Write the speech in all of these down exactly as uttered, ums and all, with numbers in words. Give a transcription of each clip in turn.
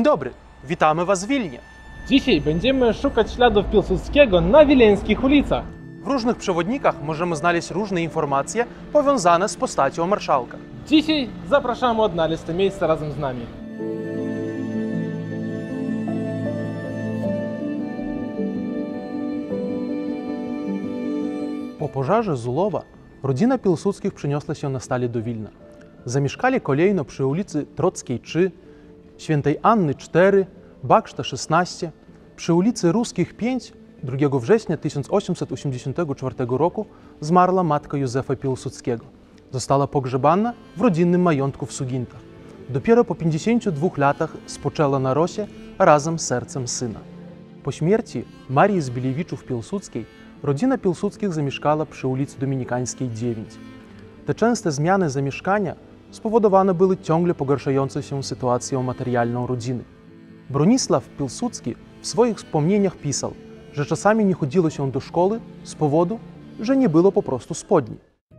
dobry, witamy Was w Wilnie. Dzisiaj będziemy szukać śladów Piłsudskiego na wileńskich ulicach. W różnych przewodnikach możemy znaleźć różne informacje powiązane z postacią marszałka. Dzisiaj zapraszamy odnaleźć to miejsce razem z nami. Po pożarze Zulowa rodzina Piłsudskich przeniosła się na stale do Wilna. Zamieszkali kolejno przy ulicy Trockiej trzy, Świętej Anny cztery, Bakszta szesnaście. Przy ulicy Ruskich pięć drugiego września tysiąc osiemset osiemdziesiątego czwartego roku zmarła matka Józefa Piłsudskiego. Została pogrzebana w rodzinnym majątku w Sugintach. Dopiero po pięćdziesięciu dwóch latach spoczęła na rosie razem z sercem syna. Po śmierci Marii Zbilewiczów-Piłsudskiej rodzina Piłsudskich zamieszkała przy ulicy Dominikańskiej dziewięć. Te częste zmiany zamieszkania spowodowane były ciągle pogarszającą się sytuacją materialną rodziny. Bronisław Piłsudski w swoich wspomnieniach pisał, że czasami nie chodziło się do szkoły z powodu, że nie było po prostu spodni.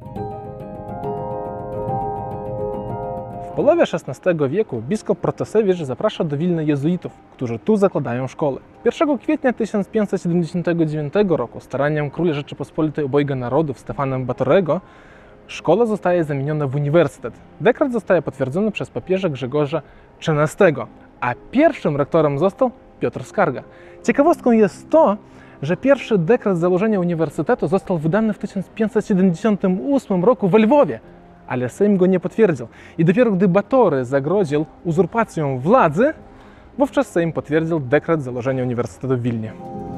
W połowie szesnastego wieku biskup Protasewicz zaprasza do Wilna jezuitów, którzy tu zakładają szkołę. pierwszego kwietnia tysiąc pięćset siedemdziesiątego dziewiątego roku staraniem króla Rzeczypospolitej Obojga Narodów Stefana Batorego szkoła zostaje zamieniona w uniwersytet. Dekret zostaje potwierdzony przez papieża Grzegorza trzynastego, a pierwszym rektorem został Piotr Skarga. Ciekawostką jest to, że pierwszy dekret założenia uniwersytetu został wydany w tysiąc pięćset siedemdziesiątym ósmym roku we Lwowie, ale Sejm go nie potwierdził. I dopiero gdy Batory zagroził uzurpacją władzy, wówczas Sejm potwierdził dekret założenia uniwersytetu w Wilnie.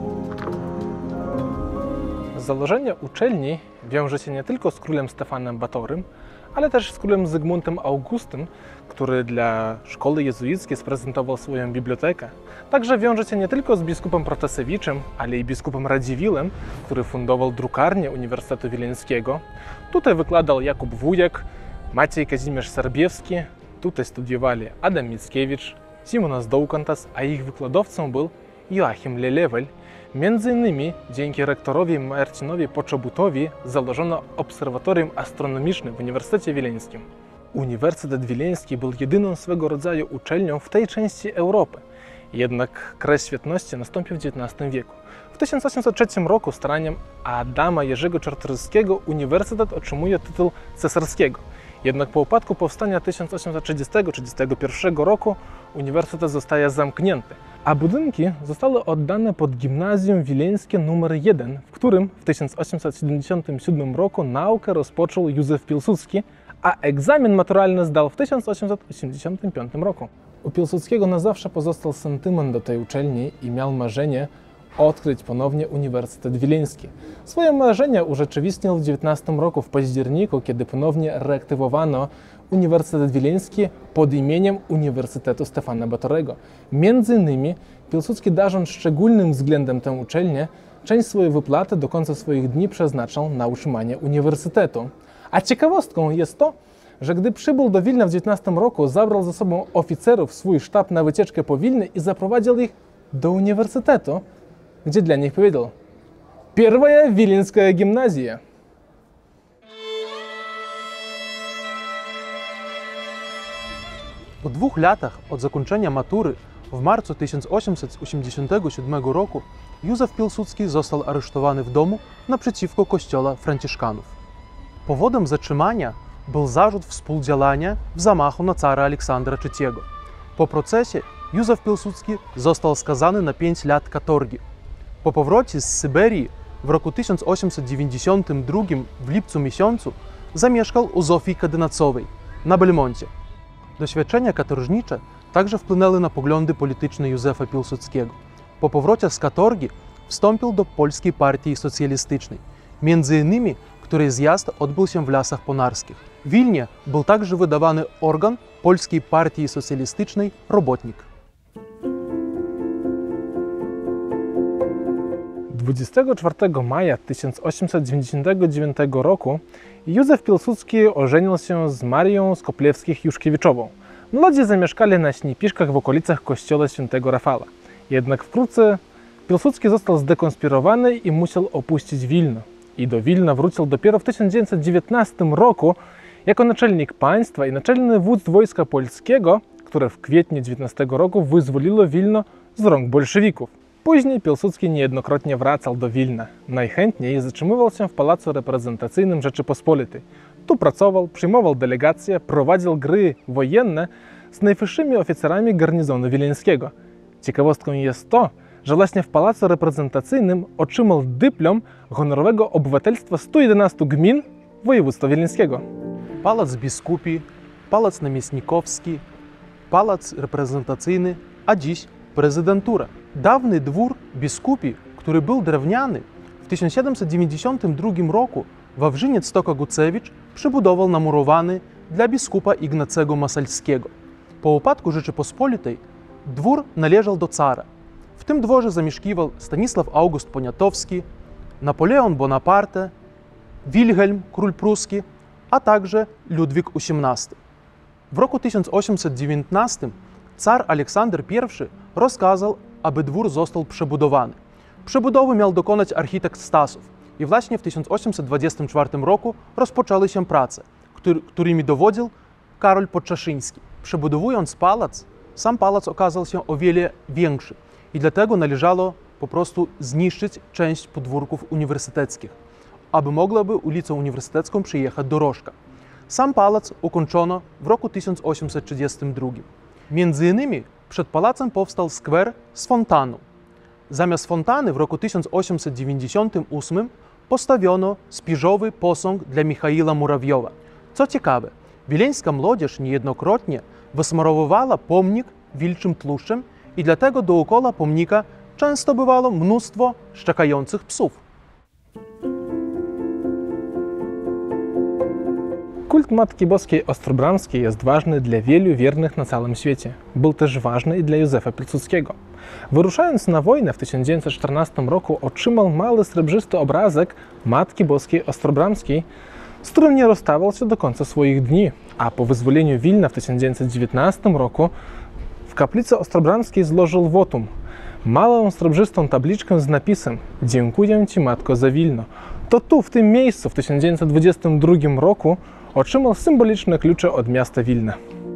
Założenie uczelni wiąże się nie tylko z królem Stefanem Batorym, ale też z królem Zygmuntem Augustym, który dla szkoły jezuickiej sprezentował swoją bibliotekę. Także wiąże się nie tylko z biskupem Protasewiczem, ale i biskupem Radziwillem, który fundował drukarnię Uniwersytetu Wileńskiego. Tutaj wykładał Jakub Wujek, Maciej Kazimierz Serbiewski, tutaj studiowali Adam Mickiewicz, Simonas Daukantas, a ich wykładowcą był Joachim Lelewel. Między innymi dzięki rektorowi Marcinowi Poczobutowi założono obserwatorium astronomiczne w Uniwersytecie Wileńskim. Uniwersytet Wileński był jedyną swego rodzaju uczelnią w tej części Europy. Jednak kres świetności nastąpił w dziewiętnastym wieku. W tysiąc osiemset trzecim roku staraniem Adama Jerzego Czartoryskiego uniwersytet otrzymuje tytuł cesarskiego. Jednak po upadku powstania tysiąc osiemset trzydziestego do trzydziestego pierwszego roku uniwersytet zostaje zamknięty, a budynki zostały oddane pod Gimnazjum Wileńskie numer jeden, w którym w tysiąc osiemset siedemdziesiątym siódmym roku naukę rozpoczął Józef Piłsudski, a egzamin maturalny zdał w tysiąc osiemset osiemdziesiątym piątym roku. U Piłsudskiego na zawsze pozostał sentyment do tej uczelni i miał marzenie odkryć ponownie Uniwersytet Wileński. Swoje marzenia urzeczywistnił w dziewiętnastym roku w październiku, kiedy ponownie reaktywowano Uniwersytet Wileński pod imieniem Uniwersytetu Stefana Batorego. Między innymi Piłsudski, darząc szczególnym względem tę uczelnię, część swojej wypłaty do końca swoich dni przeznaczał na utrzymanie uniwersytetu. A ciekawostką jest to, że gdy przybył do Wilna w dziewiętnastym roku, zabrał ze sobą oficerów swój sztab na wycieczkę po Wilnie i zaprowadził ich do uniwersytetu, gdzie dla nich powiedział: Pierwsza Wileńska gimnazja. Po dwóch latach od zakończenia matury w marcu tysiąc osiemset osiemdziesiątego siódmego roku Józef Piłsudski został aresztowany w domu naprzeciwko kościoła franciszkanów. Powodem zatrzymania był zarzut współdziałania w zamachu na cara Aleksandra trzeciego. Po procesie Józef Piłsudski został skazany na pięć lat katorgi. Po powrocie z Syberii w roku tysiąc osiemset dziewięćdziesiątym drugim w lipcu miesiącu zamieszkał u Zofii Kadynacowej na Belmoncie. Doświadczenia katorżnicze także wpłynęły na poglądy polityczne Józefa Piłsudskiego. Po powrocie z katorgi wstąpił do Polskiej Partii Socjalistycznej, między innymi której zjazd odbył się w Lasach Ponarskich. W Wilnie był także wydawany organ Polskiej Partii Socjalistycznej Robotnik. dwudziestego czwartego maja tysiąc osiemset dziewięćdziesiątego dziewiątego roku Józef Piłsudski ożenił się z Marią Skoplewskich-Juszkiewiczową. Młodzi zamieszkali na Śniepiszkach w okolicach kościoła świętego Rafała. Jednak wkrótce Piłsudski został zdekonspirowany i musiał opuścić Wilno. I do Wilna wrócił dopiero w tysiąc dziewięćset dziewiętnastym roku jako naczelnik państwa i naczelny wódz wojska polskiego, które w kwietniu dziewiętnastego roku wyzwoliło Wilno z rąk bolszewików. Później Piłsudski niejednokrotnie wracał do Wilna. Najchętniej zatrzymywał się w Pałacu Reprezentacyjnym Rzeczypospolitej. Tu pracował, przyjmował delegacje, prowadził gry wojenne z najwyższymi oficerami garnizonu wileńskiego. Ciekawostką jest to, że właśnie w Pałacu Reprezentacyjnym otrzymał dyplom honorowego obywatelstwa stu jedenastu gmin województwa wileńskiego. Pałac Biskupi, Pałac Namiestnikowski, Pałac Reprezentacyjny, a dziś prezydentura. Dawny dwór Biskupi, który był drewniany, w tysiąc siedemset dziewięćdziesiątym drugim roku Wawrzyniec Toka-Gucewicz przybudował namurowany dla biskupa Ignacego Masalskiego. Po upadku Rzeczypospolitej dwór należał do cara. W tym dworze zamieszkiwał Stanisław August Poniatowski, Napoleon Bonaparte, Wilhelm, król pruski, a także Ludwik osiemnasty. W roku tysiąc osiemset dziewiętnastym car Aleksander pierwszy rozkazał, aby dwór został przebudowany. Przebudowy miał dokonać architekt Stasow i właśnie w tysiąc osiemset dwudziestym czwartym roku rozpoczęły się prace, który, którymi dowodził Karol Podczaszyński. Przebudowując pałac, sam pałac okazał się o wiele większy i dlatego należało po prostu zniszczyć część podwórków uniwersyteckich, aby mogłaby ulicą Uniwersytecką przyjechać dorożka. Sam pałac ukończono w roku tysiąc osiemset trzydziestym drugim. Między innymi przed pałacem powstał skwer z fontaną. Zamiast fontany w roku tysiąc osiemset dziewięćdziesiątym ósmym postawiono spiżowy posąg dla Michaila Murawiowa. Co ciekawe, wileńska młodzież niejednokrotnie wysmarowywała pomnik wilczym tłuszczem i dlatego dookoła pomnika często bywało mnóstwo szczekających psów. Kult Matki Boskiej Ostrobramskiej jest ważny dla wielu wiernych na całym świecie. Był też ważny i dla Józefa Piłsudskiego. Wyruszając na wojnę w tysiąc dziewięćset czternastym roku otrzymał mały srebrzysty obrazek Matki Boskiej Ostrobramskiej, z którym nie rozstawał się do końca swoich dni, a po wyzwoleniu Wilna w tysiąc dziewięćset dziewiętnastym roku w kaplicy ostrobramskiej złożył wotum, małą srebrzystą tabliczkę z napisem „Dziękuję Ci, Matko, za Wilno”. To tu, w tym miejscu, w tysiąc dziewięćset dwudziestym drugim roku otrzymał symboliczne klucze od miasta Wilna.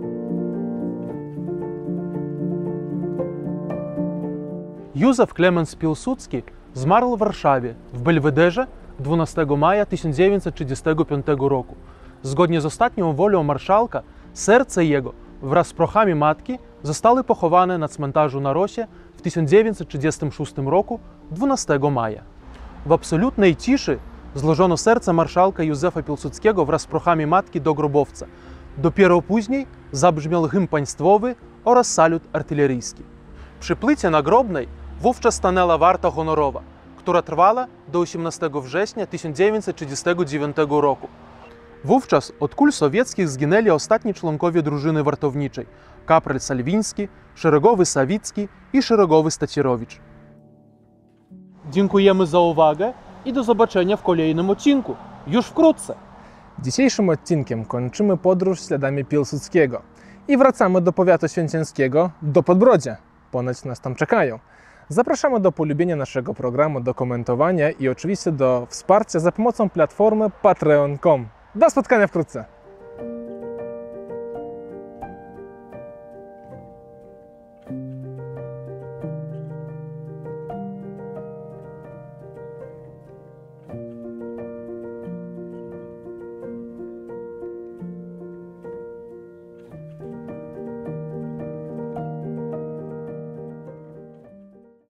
Józef Klemens Piłsudski zmarł w Warszawie w Belwederze dwunastego maja tysiąc dziewięćset trzydziestego piątego roku. Zgodnie z ostatnią wolą marszałka, serce jego wraz z prochami matki zostały pochowane na cmentarzu na Rosie w tysiąc dziewięćset trzydziestym szóstym roku dwunastego maja. W absolutnej ciszy złożono serce marszałka Józefa Piłsudskiego wraz z prochami matki do grobowca. Dopiero później zabrzmiał hymn państwowy oraz salut artyleryjski. Przy płycie nagrobnej wówczas stanęła warta honorowa, która trwała do osiemnastego września tysiąc dziewięćset trzydziestego dziewiątego roku. Wówczas od kul sowieckich zginęli ostatni członkowie drużyny wartowniczej – kapral Salwiński, szeregowy Sawicki i szeregowy Stacierowicz. Dziękujemy za uwagę i do zobaczenia w kolejnym odcinku, już wkrótce. Dzisiejszym odcinkiem kończymy podróż śladami Piłsudskiego i wracamy do powiatu święcieńskiego, do Podbrodzia. Ponoć nas tam czekają. Zapraszamy do polubienia naszego programu, do komentowania i oczywiście do wsparcia za pomocą platformy patreon kropka com. Do spotkania wkrótce!